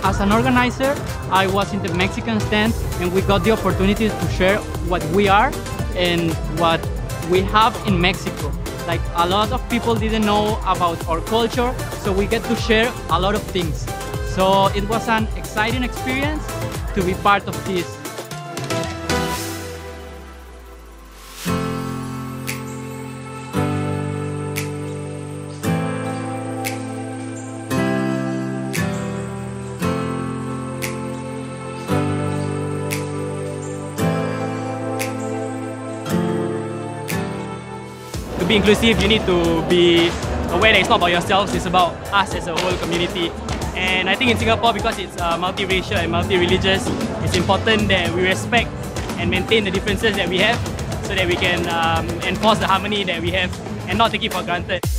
as an organizer, I was in the Mexican stand and we got the opportunity to share what we are and what we have in Mexico. Like a lot of people didn't know about our culture, so we get to share a lot of things. So it was an exciting experience to be part of this. To be inclusive, you need to be aware that it's not about yourselves, it's about us as a whole community. And I think in Singapore, because it's multiracial and multi-religious, it's important that we respect and maintain the differences that we have so that we can enforce the harmony that we have and not take it for granted.